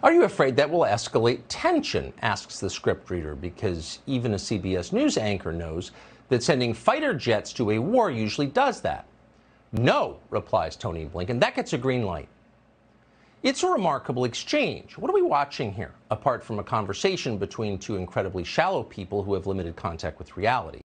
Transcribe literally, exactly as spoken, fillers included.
Are you afraid that will escalate tension, asks the scriptreader, because even a C B S News anchor knows that sending fighter jets to a war usually does that. No, replies Tony Blinken, that gets a green light. It's a remarkable exchange. What are we watching here, apart from a conversation between two incredibly shallow people who have limited contact with reality?